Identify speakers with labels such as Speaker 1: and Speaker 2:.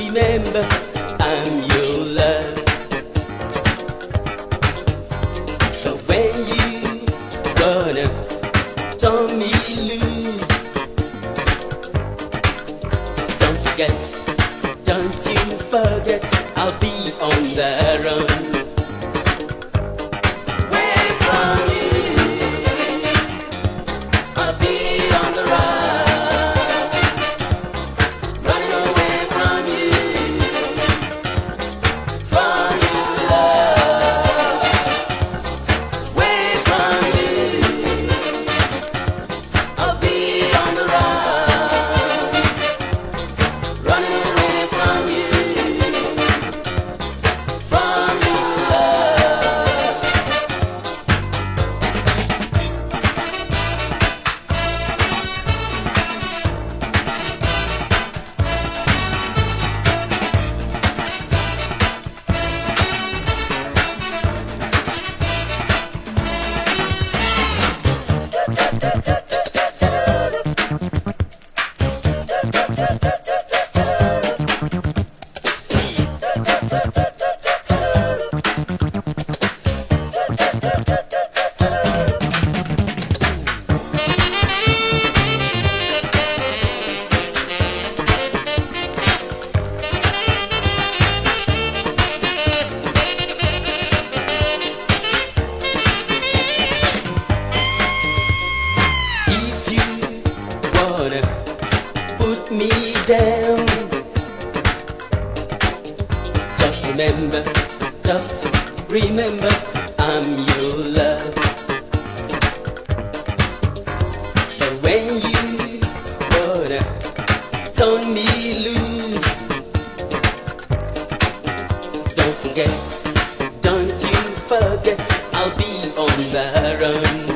Speaker 1: remember I'm your love. So when you gonna turn me loose, don't forget, don't you forget, I'll be on the run. Away from you, I'll be on the run. Running away from you, from your love. Away from you, I'll be on the run. Running away from you, from your love. If you wanna put me down, just remember, I'm your love. But when you wanna turn me loose, don't forget, don't you forget, I'll be on the run.